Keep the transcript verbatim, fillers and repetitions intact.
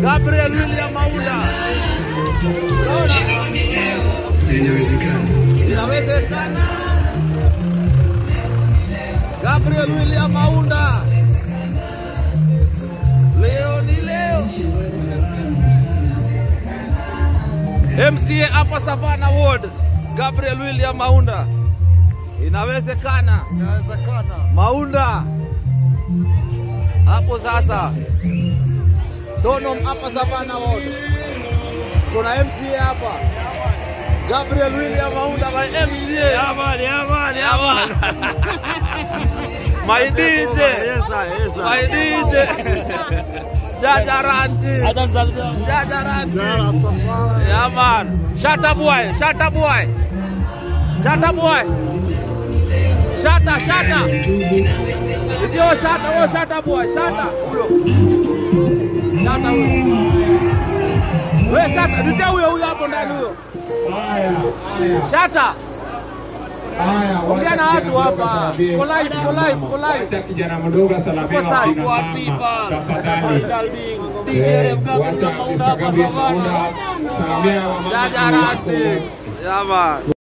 Gabriel William Maunda. Inawezekana. Inawezekana. Gabriel William Maunda. Leo ni leo. M C A hapa Savannah Ward. Gabriel William Maunda. Inawezekana. Inawezekana. Maunda. Hapo sasa. Donom hapa Savannah Ward. Kuna M C A hapa. Gabriel William Maunda by M C A. Yaman, yaman, yaman. My D J. Yes, sir, yes, sir. My D J. Jajaranti. Jajaranti. Yeah, man. Shut up, boy. Shut up, boy. Shut up, boy. Shut up, shut up. If you shut up, oh, shut up, boy. Shut up. Shut up. Wewe shut up. Ndio huyo huyo hapo ndani huyo. Haya, haya. Shut up. Haya, ongea na watu hapa. Polite, polite, polite. Kijana mdogo salamia wapipa. Tafadhali. Wacha Gabriel Maunda salamia wa mama. Jajaranti. Yaman.